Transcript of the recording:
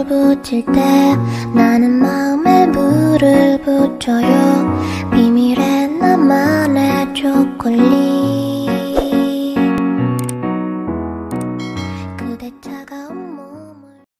붙일 때 나는 마음에 물을 붙여요. 비밀의 나만의 초콜릿